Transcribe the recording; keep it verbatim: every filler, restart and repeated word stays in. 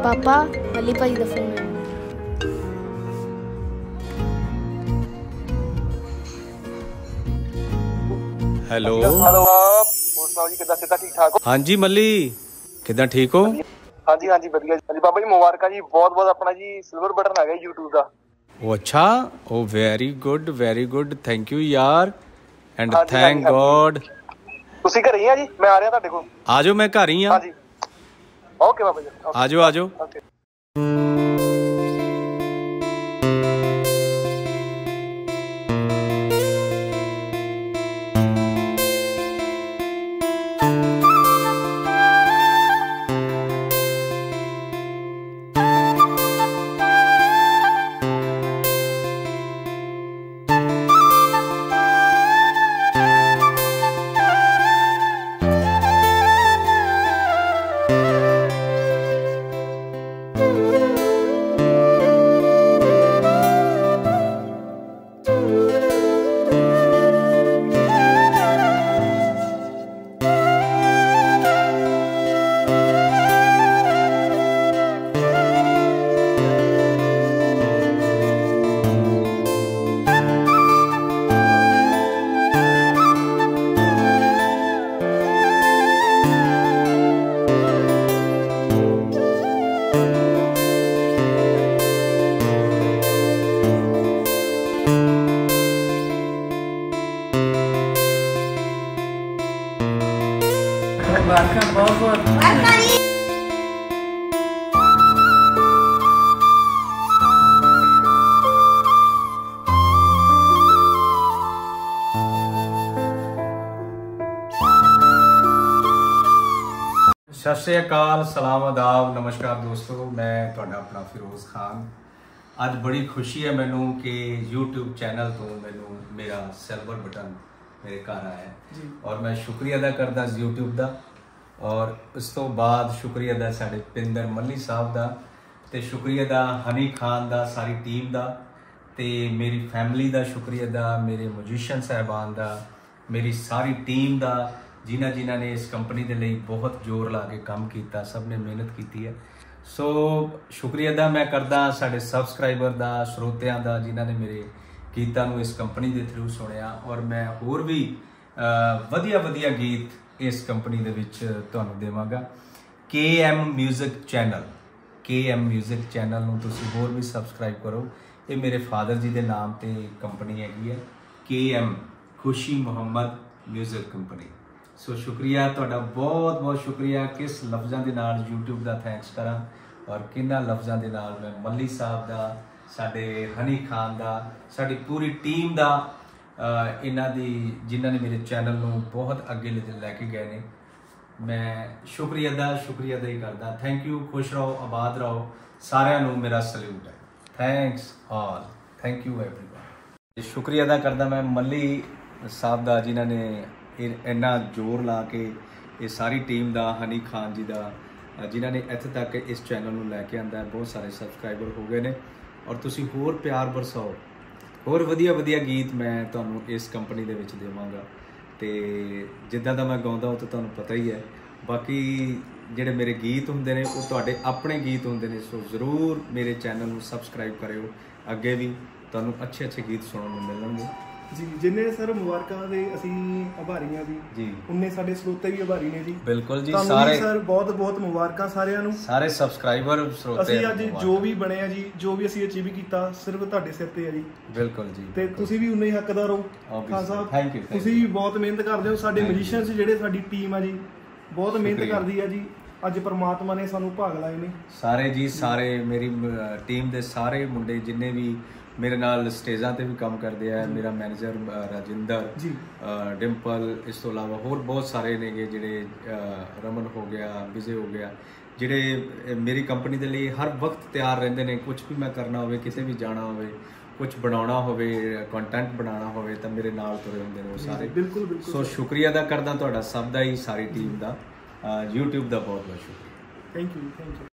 पापा मल्ली भाजी का फोन है। हेलो हेलो आप ਹੋਰ ਸੁਣਾਓ ਜੀ ਕਿੱਦਾਂ ਸਿੱਧਾ ਠੀਕ ਠਾਕ ਹੋ? हाँ जी मल्ली किदां ठीक हो? ਹਾਂਜੀ ਹਾਂਜੀ ਵਧੀਆ ਜੀ ਬਾਬਾ ਜੀ ਮੁਬਾਰਕਾਂ ਜੀ ਬਹੁਤ ਬਹੁਤ ਆਪਣਾ ਜੀ ਸਿਲਵਰ ਬਟਨ ਆ ਗਿਆ YouTube ਦਾ। ओ अच्छा ओ very good very good thank you यार एंड हाँ जी, थैंक हाँ जी, हाँ गॉड। ਤੁਸੀਂ ਘਰੇ ਹੀ ਆ ਜੀ ਮੈਂ ਆ ਰਿਹਾ ਤੁਹਾਡੇ ਕੋਲ। आ जाओ मैं घर ही हाँ ਹਾਂਜੀ ਓਕੇ ਬਾਬਾ ਜੀ आ जाओ आ जाओ। ਓਕੇ मुबारक बहुत बहुत सत श्री अकाल सलाम आदाब नमस्कार दोस्तों मैं तुहाडा अपना फिरोज खान। अज बड़ी खुशी है मैनू कि यूट्यूब चैनल तो मैनू मेरा सिल्वर बटन मेरे घर आया है और मैं शुक्रिया अदा करदा यूट्यूब का और उस तो बाद शुक्रिया अदा साडे पिंदर मल्ली साहब का ते शुक्रिया अदा हनी खान का सारी टीम का ते मेरी फैमिली का शुक्रिया अदा मेरे म्यूजिशियन साहबान का मेरी सारी टीम का जिन्हों जिन्हों ने इस कंपनी के लिए बहुत जोर ला के काम किया सब ने मेहनत की है। सो शुक्रिया अदा मैं करदा साडे सबसक्राइबर का श्रोतियां का जिन्होंने मेरे गीतों को इस कंपनी के थ्रू सुनिया और मैं होर भी वधिया वधिया गीत इस कंपनी के विच तुहानूं देवांगा। K M music channel K M music channel नूं तुसीं होर भी सबसक्राइब करो। ये मेरे फादर जी के नाम ते कंपनी हैगी है के एम खुशी मुहम्मद म्यूजिक कंपनी। सो शुक्रिया तुहाडा बहुत बहुत शुक्रिया। किस लफ्ज़ों के नाल यूट्यूब का थैंक्स करा और किन्ना लफ्ज़ों के नाल मैं मल्ली साहब का साडे हनी खान का साडी पूरी टीम का इन्हां दी जिन्हां ने मेरे चैनल नूं बहुत अगे लैके गए ने मैं शुक्रिया अदा शुक्रिया अदा ही करदा। थैंक यू खुश रहो आबाद रहो सारिਆਂ ਨੂੰ मेरा सल्यूट है। Thanks all thank you everyone. शुक्रिया अदा करदा मैं मल्ली साहब का जिन्हां ने इन्ना जोर ला के ये सारी टीम का हनी खान जी का जिन्होंने इत्थे तक इस चैनल में लैके आंदा बहुत सारे सबसक्राइबर हो गए ने और तुसी होर प्यार बरसाओ होर वधिया वधिया गीत मैं तुहानूं इस कंपनी दे विच देवांगा ते जिद्दां दा मैं गाउंदा वो तो तुहानूं पता ही है। बाकी जिहड़े मेरे गीत हुंदे ने वो तुहाडे अपने गीत हुंदे ने सो जरूर मेरे चैनल नूं सबसक्राइब करियो अगे भी तुहानूं अच्छे अच्छे गीत सुनने नूं मिलणगे जी। जिन्ने सर मुबारकां दे असीं आभारी हां जी जी उन्ने साडे श्रोते भी आभारी ने जी। बिल्कुल जी सारे सर बहुत बहुत मुबारकां सारिਆਂ ਨੂੰ सारे सबसक्राइबर श्रोते ਅਸੀਂ ਅੱਜ ਜੋ ਵੀ ਬਣੇ ਆ ਜੀ ਜੋ ਵੀ ਅਸੀਂ ਅਚੀਵ ਕੀਤਾ ਸਿਰਫ ਤੁਹਾਡੇ ਸਿਰ ਤੇ ਆ ਜੀ। ਬਿਲਕੁਲ ਜੀ ਤੇ ਤੁਸੀਂ ਵੀ ਉਨੇ ਹੀ ਹੱਕਦਾਰ ਹੋ ਖਾਨ ਸਾਹਿਬ। ਥੈਂਕ ਯੂ ਤੁਸੀਂ ਵੀ ਬਹੁਤ ਮਿਹਨਤ ਕਰਦੇ ਹੋ। ਸਾਡੇ ਮਿਊਜ਼ੀਸ਼ੀਅਨਸ ਜਿਹੜੇ ਸਾਡੀ ਟੀਮ ਆ ਜੀ ਬਹੁਤ ਮਿਹਨਤ ਕਰਦੀ ਆ ਜੀ। ਅੱਜ परमात्मा ने सानू भाग लाए ने सारे जी सारे मेरी टीम के सारे मुंडे जिन्ने भी मेरे नाल स्टेजा ते भी काम करते हैं। मेरा मैनेजर राजिंदर जी डिंपल इस तो अलावा होर बहुत सारे ने जिहड़े रमन हो गया विजय हो गया जिहड़े मेरी कंपनी के लिए हर वक्त तैयार रहंदे ने। कुछ भी मैं करना होवे किते भी जाना होवे कुछ बनाना होवे कंटेंट बनाना होवे तो मेरे नाल तुरे हुंदे ने वो सारे। बिल्कुल बिल्कुल सो शुक्रिया अदा करदा तुहाडा सब दा ही सारी टीम का यूट्यूब का बहुत बहुत शुक्रिया। Thank you thank you.